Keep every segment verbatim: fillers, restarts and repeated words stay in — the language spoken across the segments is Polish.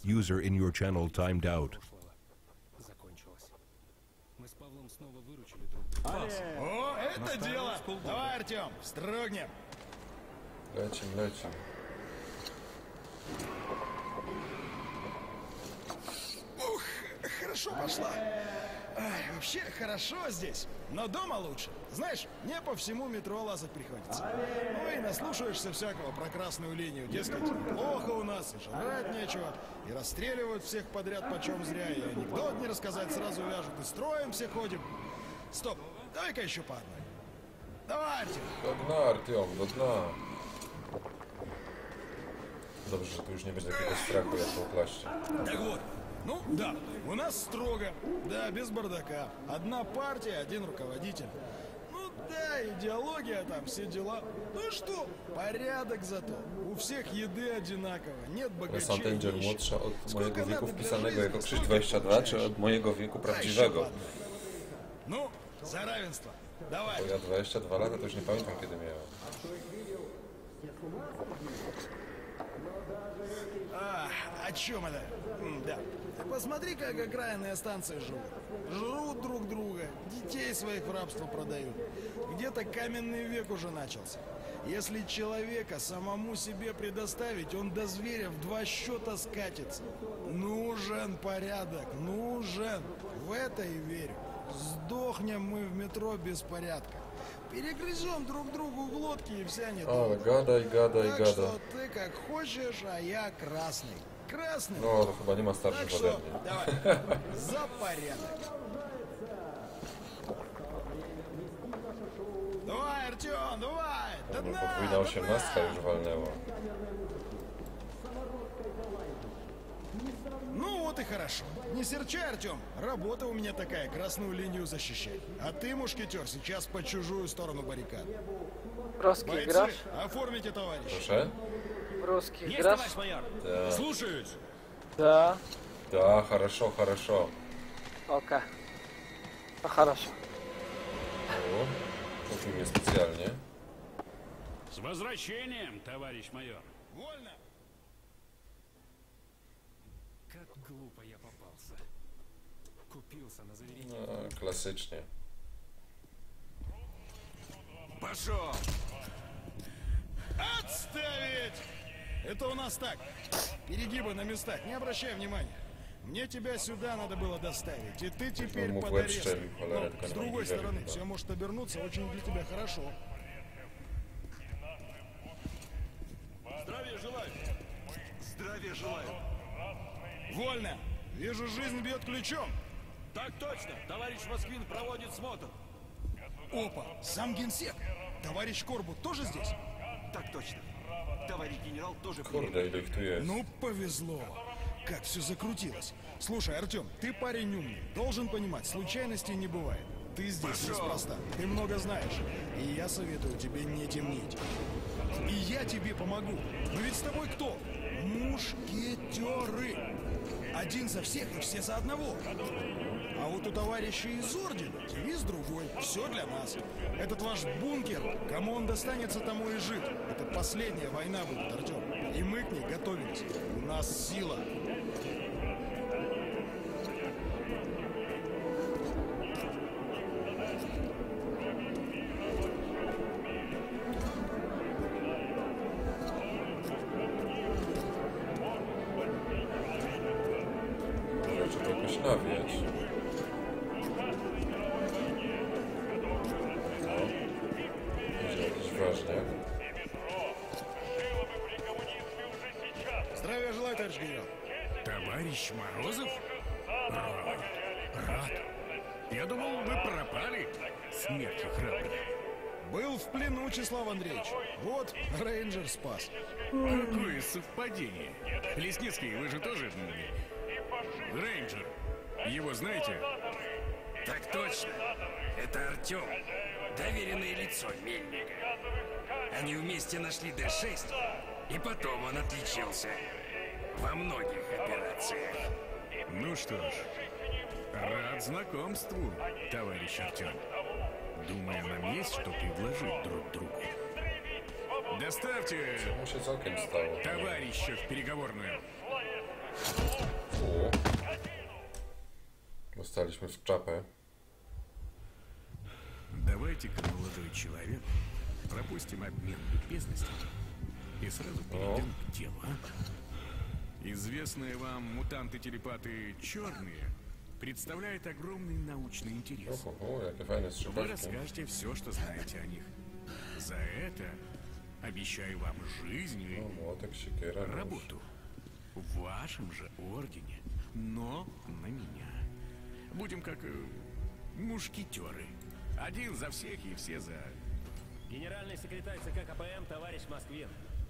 User in your channel timed out. О, это дело! Давай, Артем, строгнем! Lecim, lecim. Ух, хорошо пошла. Ай, вообще хорошо здесь, но дома лучше. Знаешь, мне по всему метро лазать приходится. Ну и наслушаешься всякого про красную линию. Дескать, плохо у нас, и жрать нечего, и расстреливают всех подряд почем зря, и анекдот не рассказать сразу вяжут, и строим все ходим. Стоп, давай-ка еще по одной. Давай, Артем. Do dna, Artyom, do dna. Dobrze, że tu już nie będzie takiego strachu jak po klaście. Так вот, ну да, у нас строго, да, без бардака. Одна партия, один руководитель. Ну да, идеология там, все дела. Ну что, порядок зато. У всех еды одинаково, нет богачей. Jest Angel нищих. młodsza od Сколько mojego wieku надо для wpisanego жизни, jako Krzyś столько dwadzieścia dwa, czy получаешь. od mojego wieku А еще prawdziwego? ладно. Ну, за равенство. Давай. Bo ja dwadzieścia dwa lata, to już nie pamiętam kiedy miałem. А, о чем это? М, Да. Ты посмотри, как окраинные станции живут. Жрут друг друга, детей своих в рабство продают. Где-то каменный век уже начался. Если человека самому себе предоставить, он до зверя в два счета скатится. Нужен порядок, нужен. В это и верю. Сдохнем мы в метро без порядка. Перегрызем друг другу глотки и вся не Ale gadaj, gadaj, Так gadaj. что ты как хочешь, а я красный. Красный. No, to chyba nie ma Так starszych ode что, mnie. давай, за порядок. Давай, Артем, давай. Да No, на, podwójna да osiemnastka на. już walnęła. Ну вот и хорошо. Не серчай, Артем. Работа у меня такая, красную линию защищать. А ты, мушкетер, сейчас по чужую сторону баррикад. Русский Бойцы, играешь? оформите, товарищ. Proszę? Русский Есть, играешь? товарищ майор. Да. Слушаюсь. Да. Da, хорошо, хорошо. Okej. No хорошо. O, kupił mnie specjalnie. С возвращением, товарищ майор. Вольно. Как глупо я попался. Купился на заверение. No, klasycznie. Пошел. Отставить! Это у нас так. Перегибы на местах, не обращай внимания. Мне тебя сюда надо было доставить, и ты теперь Ну, под в веб арестом. щель, холера, Но, это с не другой могу стороны, верить, да. все может обернуться очень для тебя хорошо. Здравия желаю. Здравия желаю. Вольно! Вижу, жизнь бьет ключом. Так точно. Товарищ Москвин проводит смотр. Опа, сам генсек. Товарищ Корбут тоже здесь? Так точно. Товарищ генерал тоже Kurde, ile ich tu jest. Ну, повезло. Как все закрутилось. Слушай, Артем, ты парень умный. Должен понимать, случайностей не бывает. Ты здесь неспроста. Ты много знаешь. И я советую тебе не темнить. И я тебе помогу. Но ведь с тобой кто? Мушкетеры. Один за всех и все за одного. А вот у товарища из ордена девиз другой. Все для нас. Этот ваш бункер, кому он достанется, тому и жит. Это последняя война будет, Артем. И мы к ней готовились. У нас сила. Może trzeba jakoś nawiać. O, będzie jakiś ważniak. Здравия желаю, товарищ генерал. Товарищ Морозов? Рад. Рад. Я думал, вы пропали. Смертью храбрых. Был в плену, Числав Андреевич. Вот, рейнджер спас. Какое совпадение. Лесницкий, вы же тоже м, рейнджер. Его знаете? Так точно. Это Артем. Доверенное лицо Мельника. Они вместе нашли Д шесть, и потом он отличился во многих операциях. Ну что ж, рад знакомству, товарищ Артем. Думаю, нам есть что предложить друг другу. Доставьте Mu się całkiem stało. товарища в переговорную. Dostaliśmy w czapę. Давайте-ка, молодой человек, пропустим обмен любезностями и сразу перейдем к делу, а? Известные вам мутанты-телепаты черные представляют огромный научный интерес. Oho, jakie fajne Вы strzykawki. расскажете все, что знаете о них. За это обещаю вам жизнь и No, młotek, siekiera, nóż. работу. В вашем же ордене, но на меня. Будем как э, мушкетеры. Один за всех и все за... Генеральный секретарь ЦК КПМ, товарищ Москвин.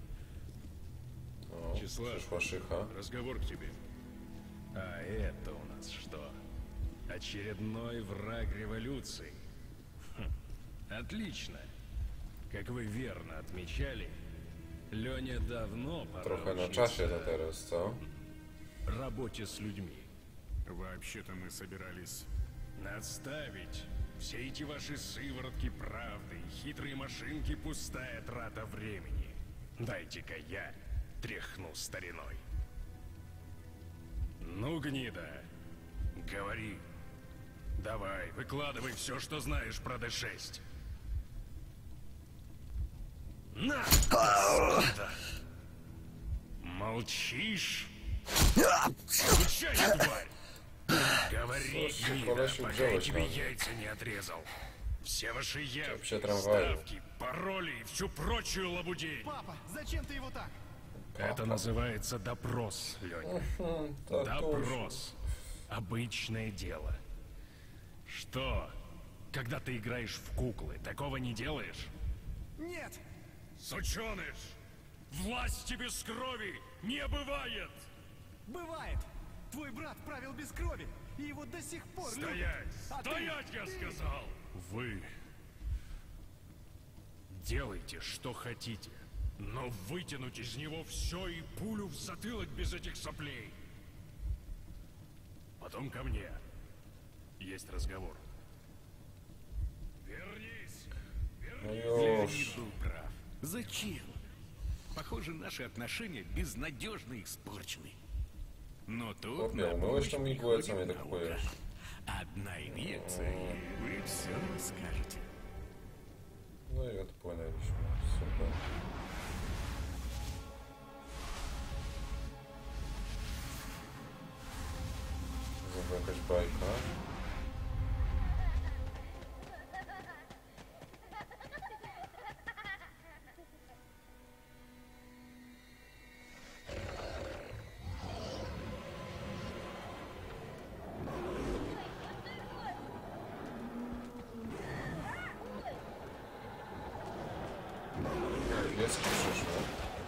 O, Czesław. przyszła szycha. Разговор к тебе. А это у нас что? Очередной враг революции. Хм, отлично. Как вы верно отмечали, Лене давно пора Trochę na учиться czasie to teraz, co? работе с людьми. Вообще-то мы собирались... Отставить все эти ваши сыворотки правды и хитрые машинки — пустая трата времени. Дайте-ка я тряхну стариной. Ну, гнида, говори. Давай, выкладывай все, что знаешь про Д шесть. На! Господа! Молчишь? Отвечай, тварь! Говори, Слушай, гнида, Колосик, пока я делать тебе надо. яйца не отрезал. Все ваши явки, Вообще трамвай. ставки, пароли и всю прочую лабудень. Папа, зачем ты его так? Это называется допрос, Леня. Tak, Допрос. Обычное дело. Что? Когда ты играешь в куклы, такого не делаешь? Нет! Сученыш! Власти без крови не бывает! Бывает! Твой брат правил без крови, и его до сих пор любят. Стоять! А ты- Стоять, я сказал! Вы делайте, что хотите, но вытянуть из него все и пулю в затылок без этих соплей. Потом ко мне. Есть разговор. Вернись! No Леонид już. был прав. Зачем? Похоже, наши отношения безнадежно испорчены. Но тут Chłopie, на umyłeś помощь tą igłę, co mnie приходит tak наука. kujesz? Одна инъекция, и вы все скажете. No i odpłynęliśmy. Super. Znowu jakaś bajka. Pieski przyszły.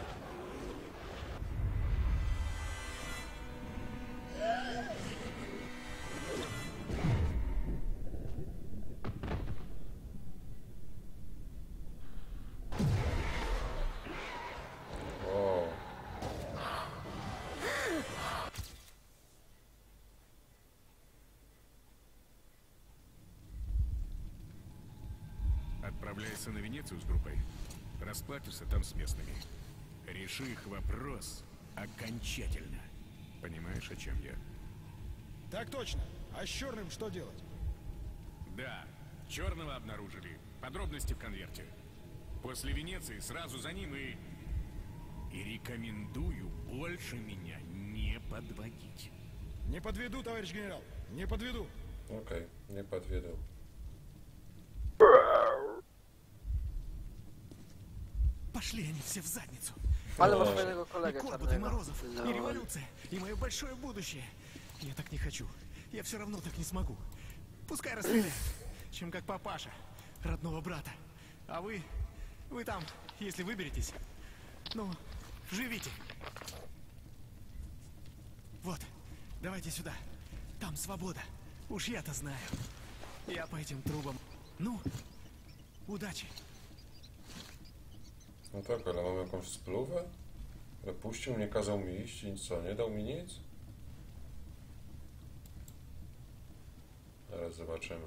O. Отправляйся на Венецию с группой. Расплатишься там с местными. Реши их вопрос окончательно. Понимаешь, о чем я? Так точно. А с черным что делать? Да, черного обнаружили. Подробности в конверте. После Венеции сразу за ним и... И рекомендую больше меня не подводить. Не подведу, товарищ генерал. Не подведу. Okej, nie podwiedł. Пошли они все в задницу. Ale No. masz fajnego И kolegę Корбут, и czarnego. Морозов, и Lol. революция, и мое большое будущее. Я так не хочу. Я все равно так не смогу. Пускай расстреляют, чем как папаша, родного брата. А вы, вы там, если выберетесь, ну, живите. Вот, давайте сюда. Там свобода. Уж я-то знаю. Я по этим трубам. Ну, удачи. No tak, ale mam jakąś spluwę? Ale puścił mnie, kazał mi iść i co, nie dał mi nic? Zaraz zobaczymy.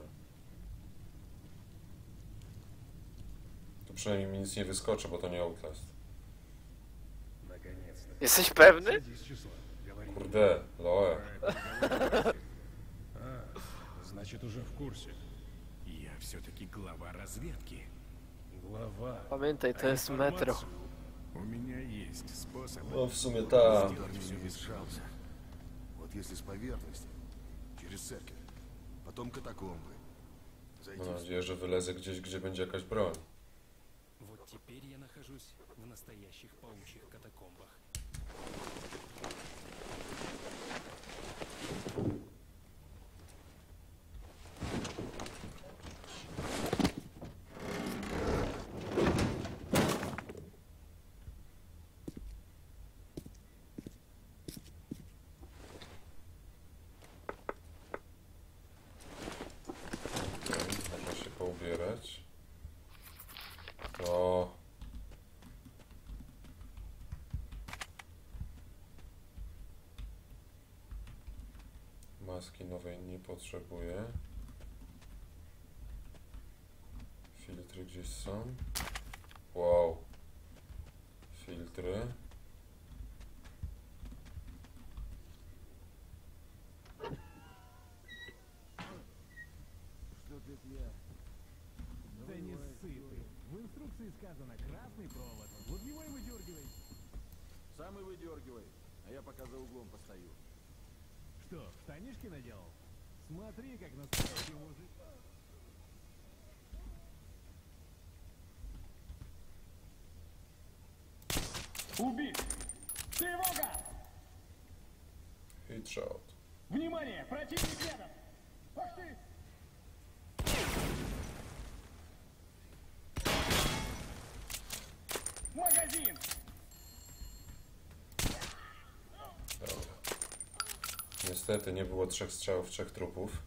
Tu przynajmniej mi nic nie wyskoczy, bo to nie Outlast. Jesteś pewny? Kurde, Loe. Значит, уже в курсе. Я все-таки глава разведки. Глава. Pamiętaj, to jest metro. У меня есть способ. No w sumie ta. Сделать все без шанса. Вот если с поверхности, через церковь, потом катакомбы. Зайти Mam nadzieję, że wylezę gdzieś, gdzie będzie jakaś broń. Вот теперь я нахожусь в настоящих паучьих катакомбах. Można się poubierać. O. Maski nowej nie potrzebuję. Filtry gdzieś są. Wow. Filtry. Да не ссы ты. В инструкции сказано красный провод. Вот его и выдергивай. Сам и выдергивай, а я пока за углом постою. Что, штанишки наделал? Смотри, как настоящий мужик. Убит! Тревога! Headshot. Внимание! Противник рядом! Ах ты! Магазин! Dobra. Niestety nie było trzech strzałów, trzech trupów.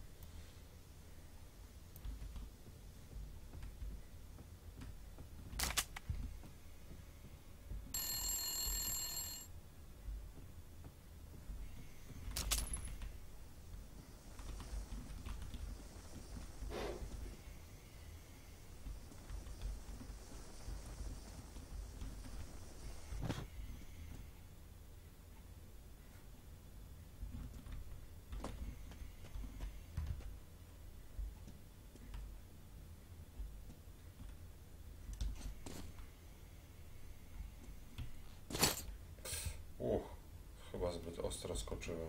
Uch, chyba zbyt ostro skoczyłem.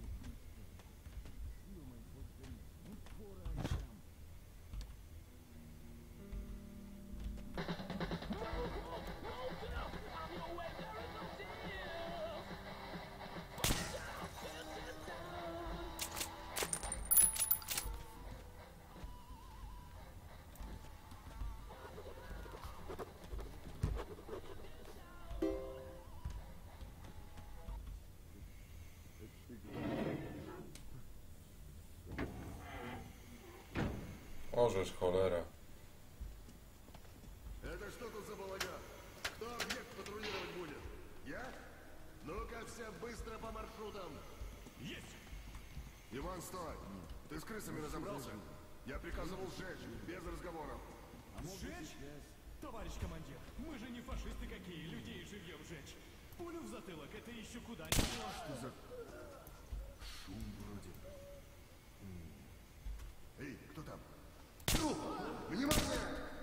Orzesz, cholera. Это что тут за балаган? Кто объект патрулировать будет? Я? Ну-ка все быстро по маршрутам. Есть! Иван, стой! Ты с крысами разобрался? Я приказывал сжечь, без разговоров. Сжечь? Товарищ командир, мы же не фашисты какие, людей живьем жечь. Пулю в затылок, это еще куда не шло. Что за... Шум вроде. Эй, кто там? Ну, внимание!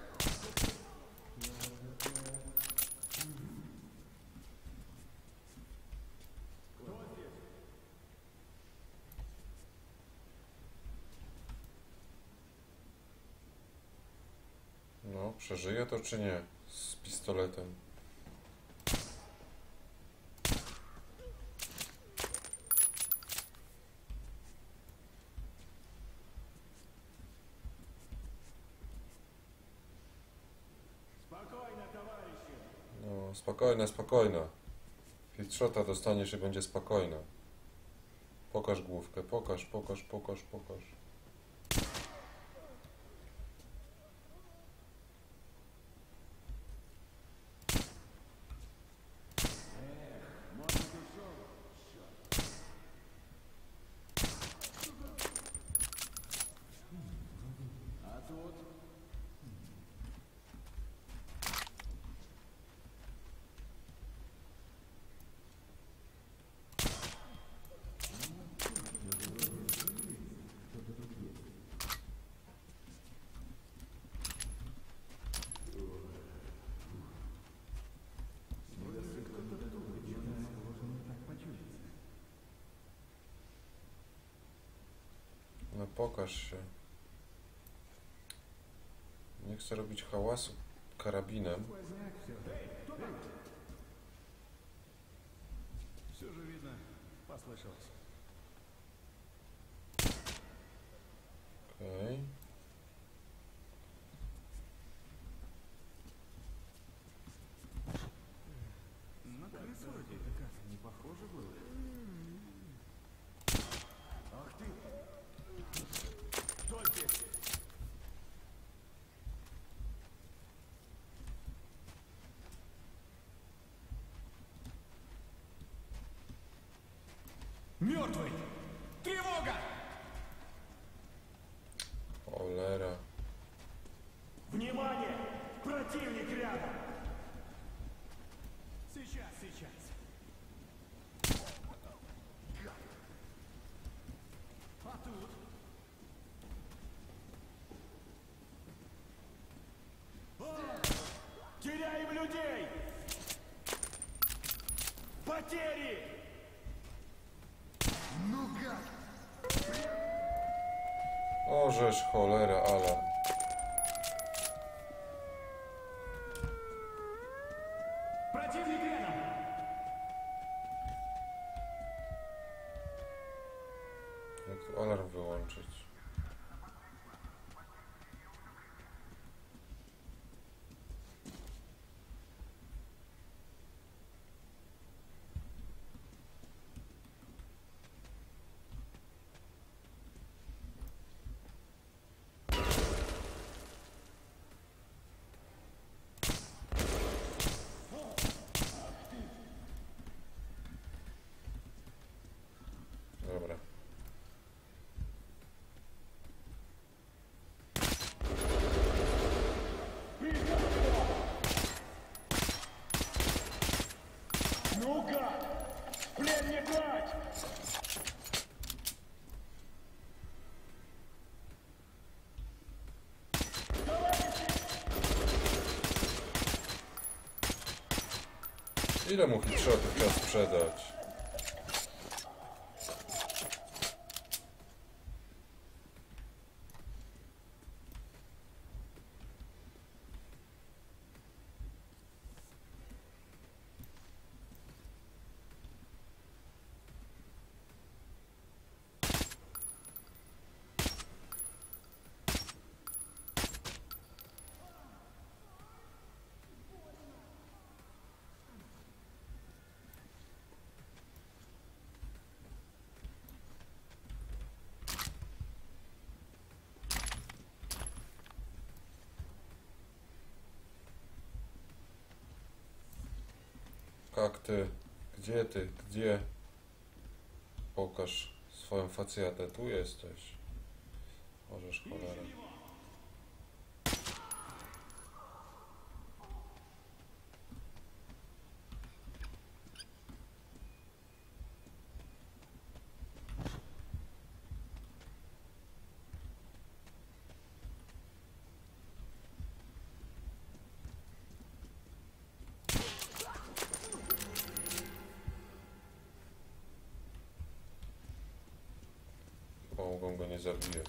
No, przeżyje to czy nie? Z pistoletem. No, spokojna, spokojna. Headshota dostaniesz i będzie spokojna. Pokaż główkę, pokaż, pokaż, pokaż, pokaż. pokaż się. Nie chcę robić hałasu karabinem. Все же видно, послышалось. Okej. Okay. На крыс вроде это как, не похоже было. Ах ты! Кто здесь? Мертвый! Тревога! Cholera. Внимание! Противник рядом! Сейчас, сейчас. А тут? А! Теряем людей! Потери! Ну гад! O, żeż cholera, alarm. Противник рядом! Jak tu alarm wyłączyć? Dobra. Ну гад! Плен не брать! Ile mu hitshotów trzeba sprzedać? Jak ty? Gdzie ty? Gdzie? Pokaż swoją facjatę. Tu jesteś. Możesz, cholera. Mogą go nie zabijać.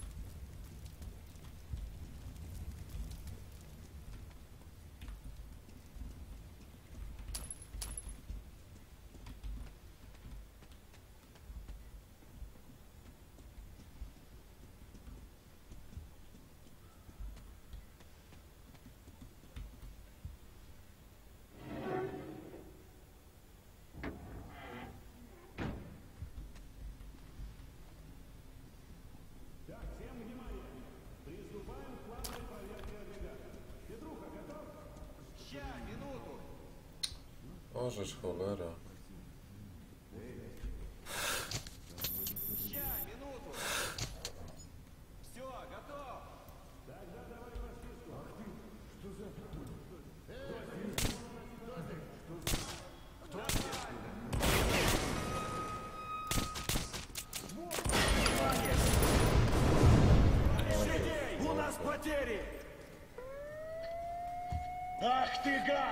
Możesz, cholera. У нас потери! Ах ты гад!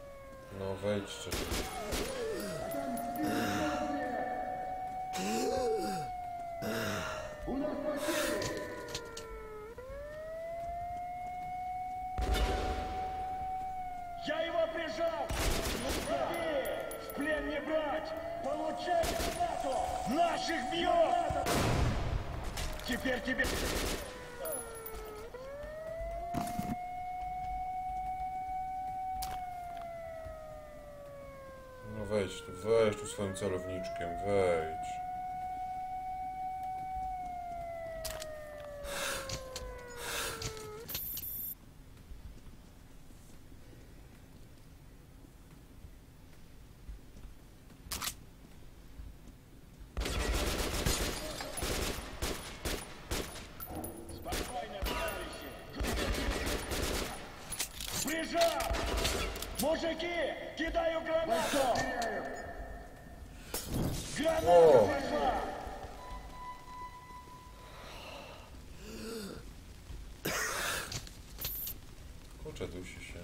No wejdźcie. плен не брать! Получай гранату! Наших бьет! Теперь тебе... No wejdź tu, wejdź tu swoim celowniczkiem, wejdź. Прижал! Мужики, кидаю гранату! Граната О. пошла! Kurczę, dusi się.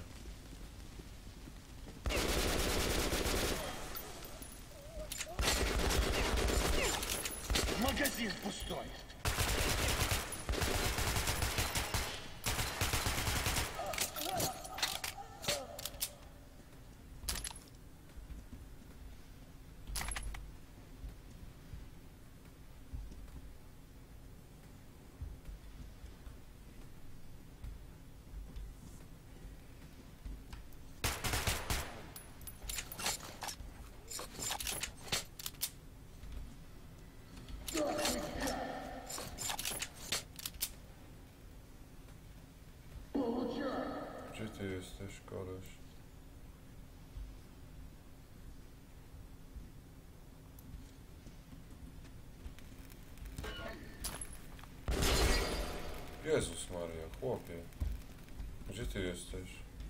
Магазин пустой! Gdzie ty jesteś, koleś? Jezus Maria, chłopie. Gdzie ty jesteś?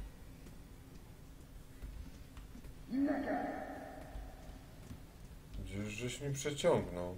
Gdzież żeś mi przeciągnął?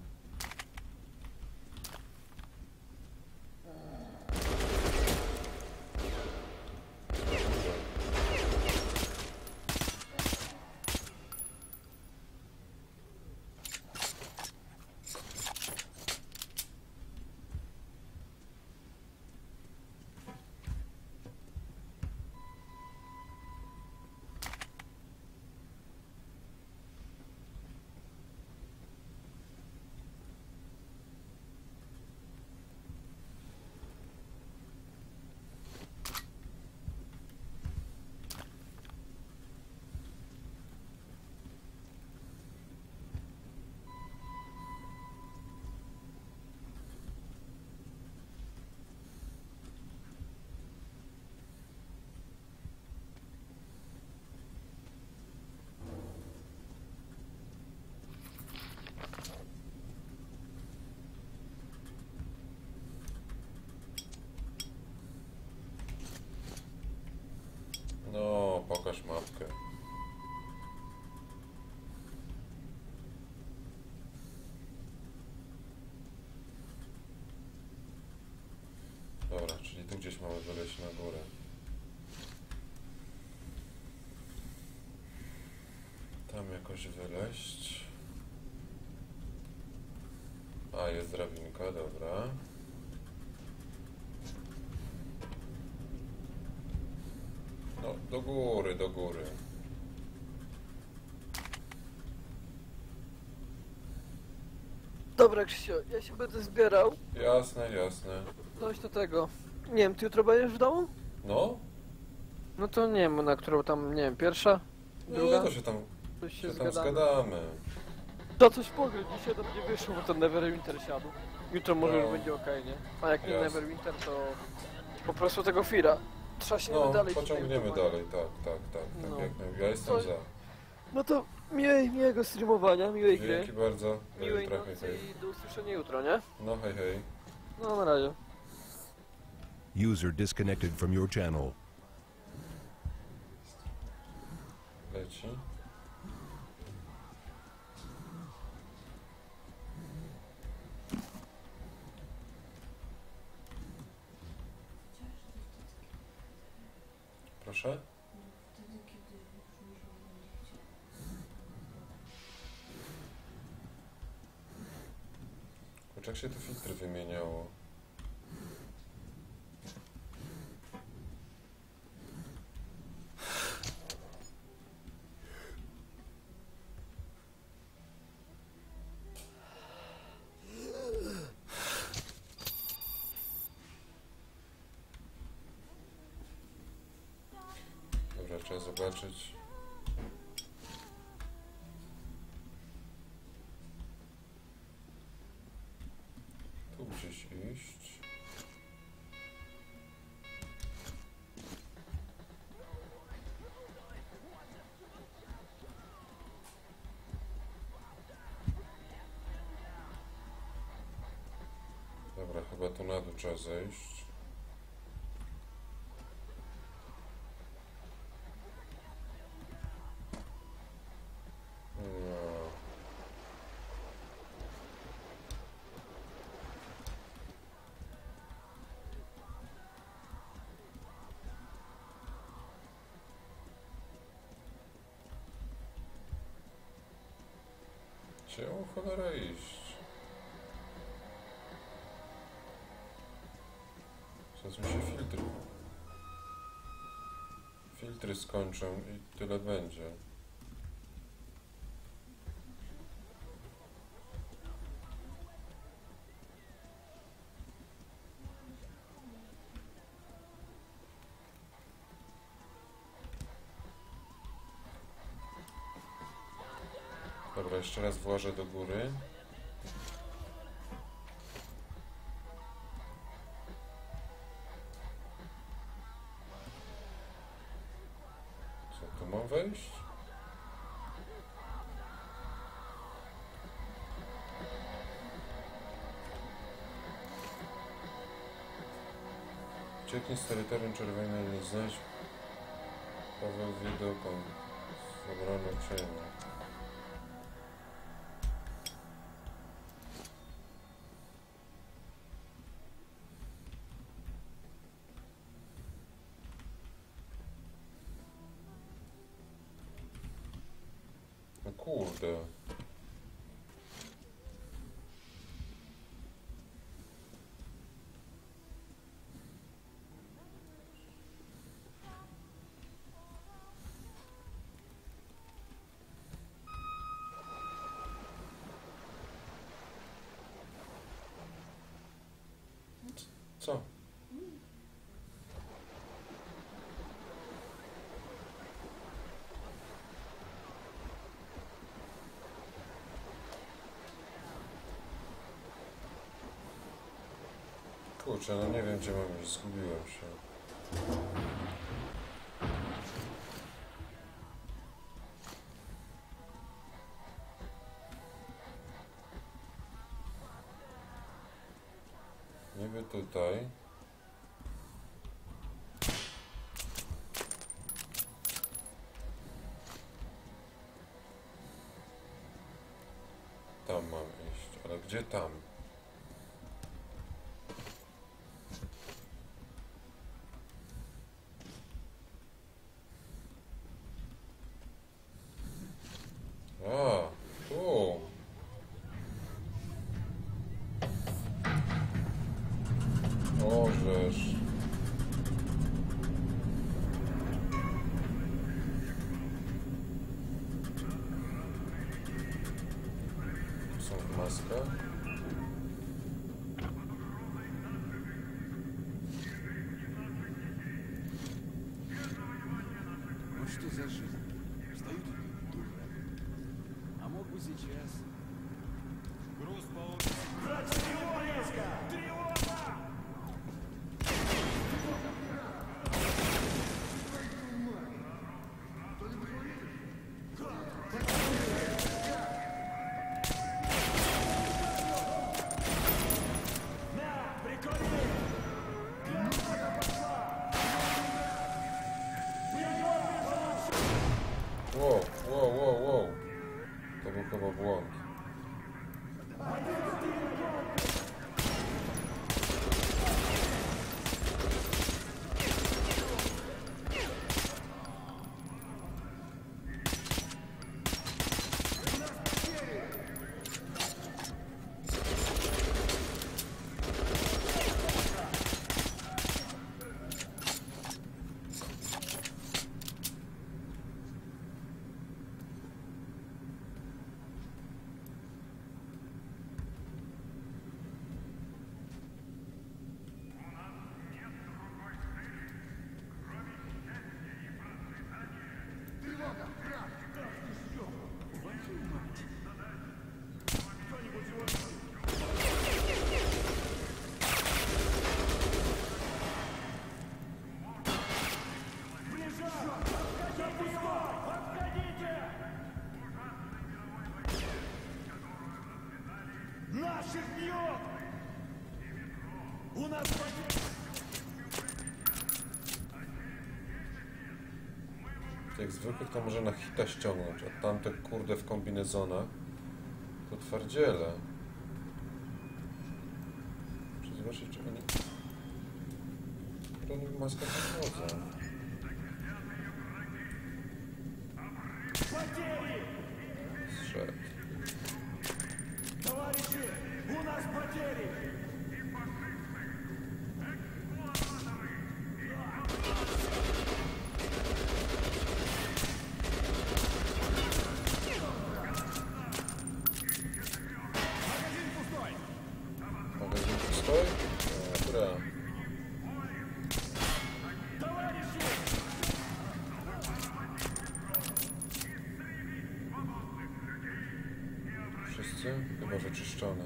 No, pokaż mapkę. Dobra, czyli tu gdzieś mamy wyleźć na górę. Tam jakoś wyleźć. A, jest drabinka, dobra. No, do góry, do góry. Dobra, Krzysiu, ja się będę zbierał. Jasne, jasne. Coś do tego. Nie wiem, ty jutro będziesz w domu? No? No to nie wiem, na którą tam, nie wiem, pierwsza? Druga? No, to się tam, Coś się się tam zgadamy. zgadamy. To coś pograć, dzisiaj do mnie wyszło, bo ten Neverwinter siadł. Jutro może No. już będzie okej, nie? A jak nie Jasne. Neverwinter, to po prostu tego Fira. Trzaśniemy No, dalej. pociągniemy tutaj, dalej, tak, tak, tak. tak No. jak najbardziej. Ja jestem To- za. No to miłej, miłego streamowania, miłej gry. Dzięki bardzo. Do Miłej jutra, hej, nocy hej. i do usłyszenia jutro, nie? No, hej, hej. No na razie. User disconnected from your channel. Leci. Proszę? Kurczę, jak się te filtry wymieniało? zobaczyć. Tu gdzieś iść. Dobra, chyba tu na dół trzeba zejść. No. Gdzie o cholera iść? Zaraz mi się filtry... Filtry skończą i tyle będzie. Dobra, jeszcze raz włażę do góry. Co, tu mam wejść? Ucieknij z terytorium czerwonej, nie znajdź Paweł widokon z obrony cienia. No kurde. Co? Kurczę, no nie wiem gdzie mam iść, zgubiłem się. Niby tutaj. Tam mam iść, ale gdzie tam? A, tu. Możesz. Są w maskach. Ну что за жизнь? Встают и думают. А мог бы сейчас... Груз получится. Тревога! Тревога! На, приколи! Граната пошла! Wow, wow, wow, wow. To był chyba błąd. Наших бьет! У нас потери! Tych zwykłych to może na hita ściągnąć, a tamte kurde w kombinezonach to twardziele. Muszę zobaczyć, czy oni... Oni w maskach nie chodzą. Strzedł. Товарищи, у нас потери! Магазин пустой! Magazyn pusтой? Dobra. Товарищи! Wszyscy? Chyba wyczyszczone.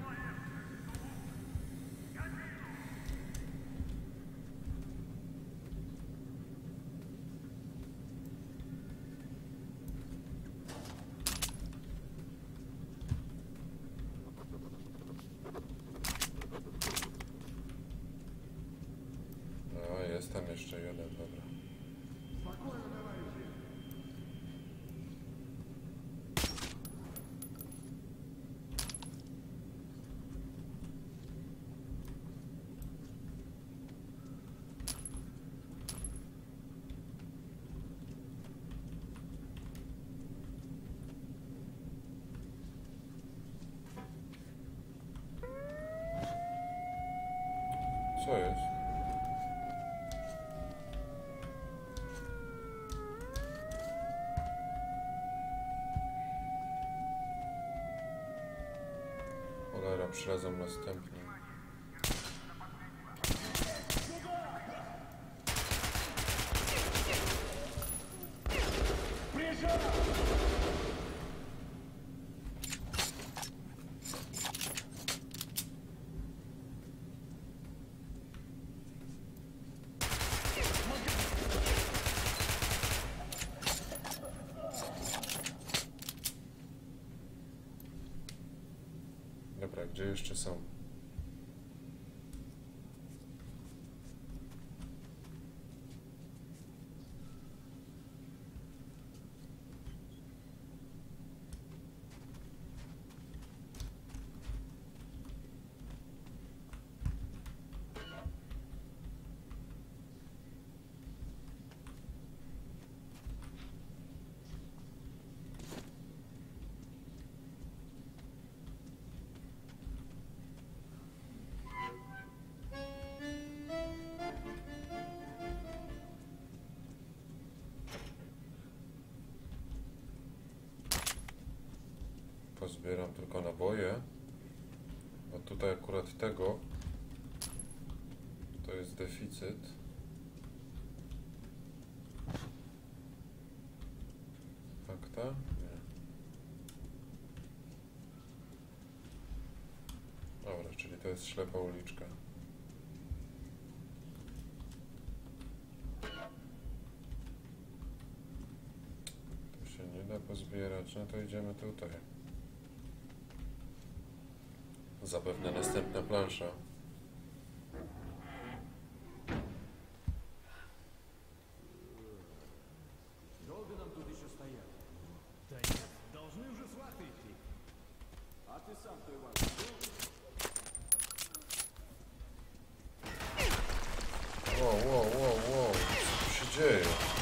No, jest tam jeszcze jeden, dobra. Co jest? Cholera, przylezą następnie. Dobra, gdzie jeszcze są? Pozbieram tylko naboje, a tutaj akurat tego to jest deficyt. Fakta? Nie. Dobra, czyli to jest ślepa uliczka. Tu się nie da pozbierać, no to idziemy tutaj. Zapewne następna plansza. Долго нам тут еще стоять? Да нет, должны уже сваты идти. А ты сам-то, Иван, Wow, wow, wow, wow, co tu się dzieje?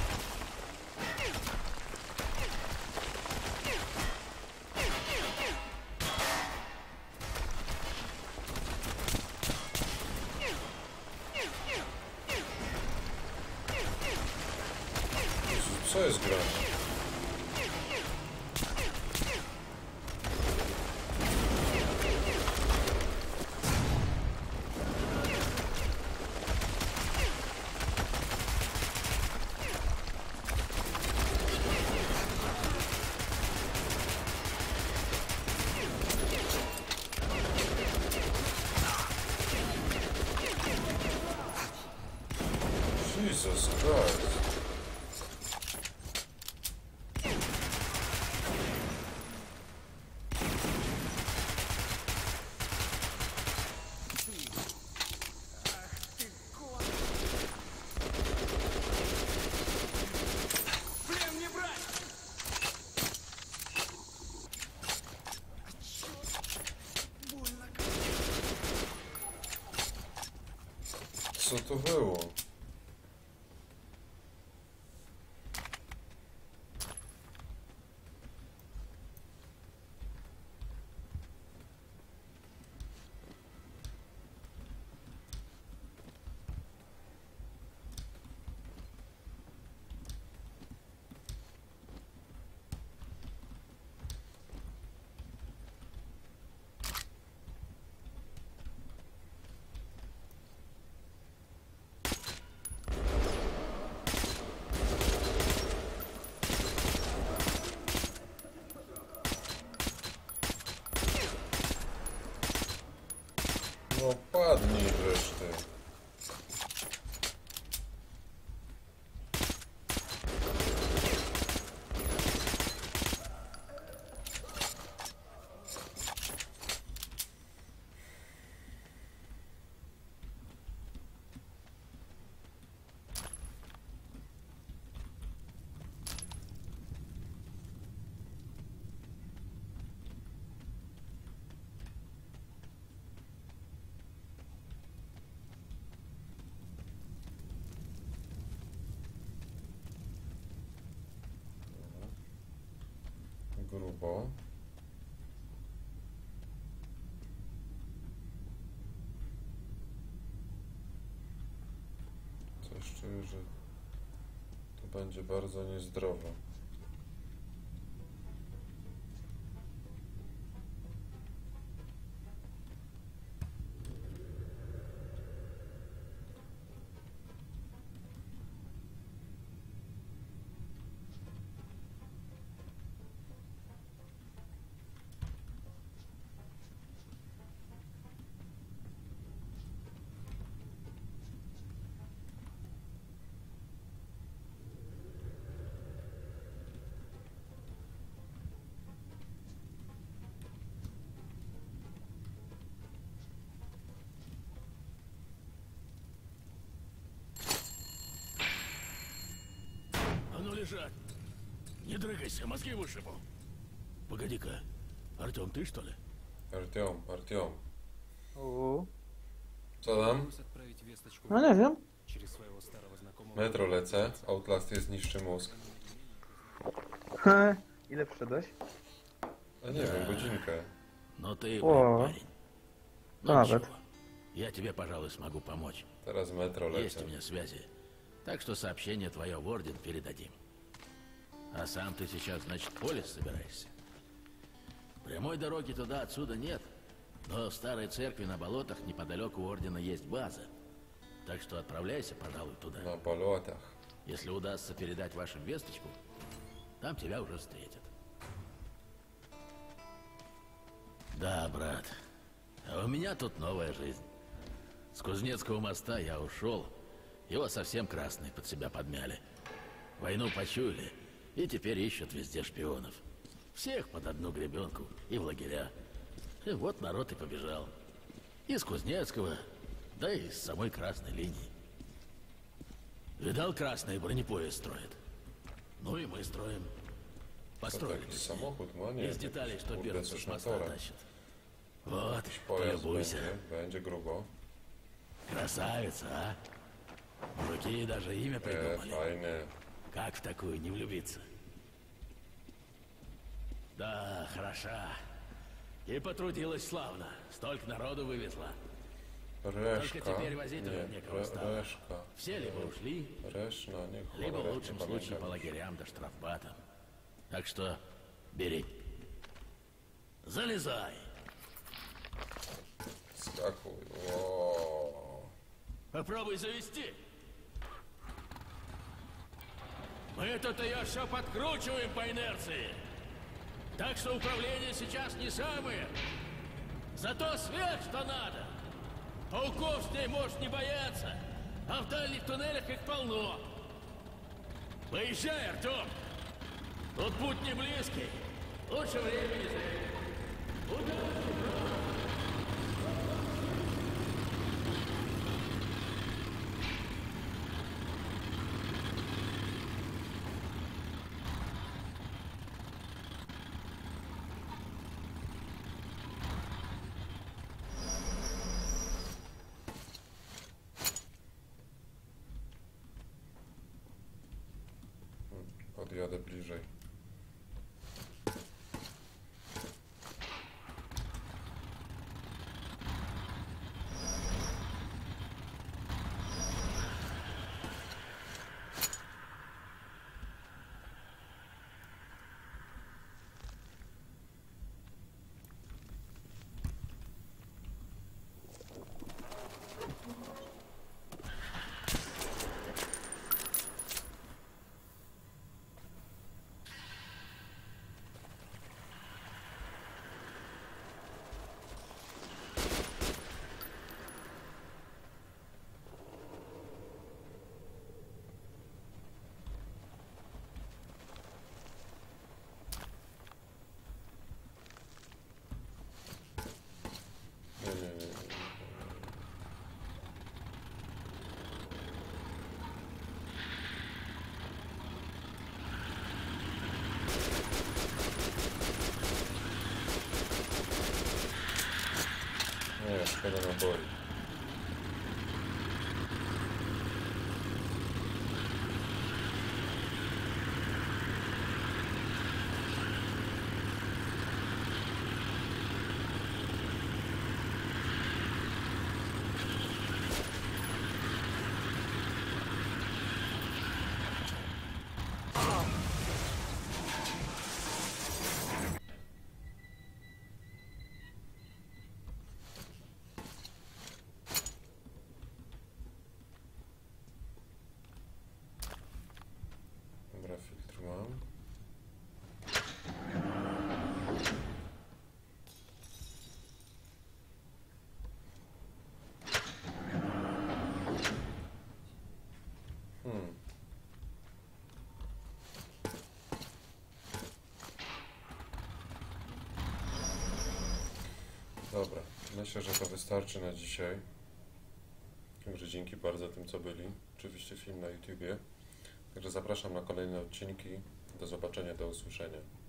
Co jest grane? Jesus Christ. Co to było? No padnij wreszcie. Grubo. Coś czuję, że to będzie bardzo niezdrowe. А ну лежать! Не дрыгайся, мозги вышибу. Погоди-ка, Артем, ты что ли? Artyom, Artyom. O, Co tam? no nie wiem. Metro lecę. Outlast jest niższy mózg. Ile przyszedłeś? A nie wiem, godzinkę. Но ты О. парень. No Ну nawet. ничего, я тебе, пожалуй, смогу помочь. Teraz metro Есть lecę. у меня связи. Так что сообщение твое в Орден передадим. А сам ты сейчас, значит, в поле собираешься? Прямой дороги туда отсюда нет. Но в старой церкви на болотах неподалеку у Ордена есть база. Так что отправляйся, пожалуй, туда. Na bolotach. Если удастся передать вашим весточку, там тебя уже встретят. Да, брат. А у меня тут новая жизнь. С Кузнецкого моста я ушел. Его совсем красные под себя подмяли. Войну почуяли, и теперь ищут везде шпионов. Всех под одну гребенку и в лагеря. И вот народ и побежал. Из Кузнецкого, да и с самой красной линии. Видал, красные бронепоезд строят? Ну и мы строим. Построили. taki samochód, no nie. Из деталей, что Kurde, первый coś с na моста torach. тащат. Вот, Jakiś pojazd полюбуйся. będzie, będzie grubo. Красавица, а? Мужики даже имя E, придумали. fajny. Как в такую не влюбиться? Да, хороша. И потрудилась славно. Столько народу вывезла. Только Reszka. теперь возить Nie, уже некого re, стало. reszka. Все либо ушли, Reszna, nie либо в cholera, лучшем nie случае по pamiętam. лагерям да штрафбатам. Так что бери. Залезай. Skakuj. O. Попробуй завести. Мы это-то я все подкручиваем по инерции. Так что управление сейчас не самое. Зато свет, что надо. Пауков с ней можешь не бояться. А в дальних туннелях их полно. Поезжай, Артем. Тут путь не близкий. Лучше времени зря. Удачи, брат. bliżej. Nie, nie, nie, nie. Nie, szkoda naboi. Dobra, filtr mam. Hmm. Dobra, myślę, że to wystarczy na dzisiaj. Także dzięki bardzo tym, co byli. Oczywiście film na YouTubie. Także zapraszam na kolejne odcinki. Do zobaczenia, do usłyszenia.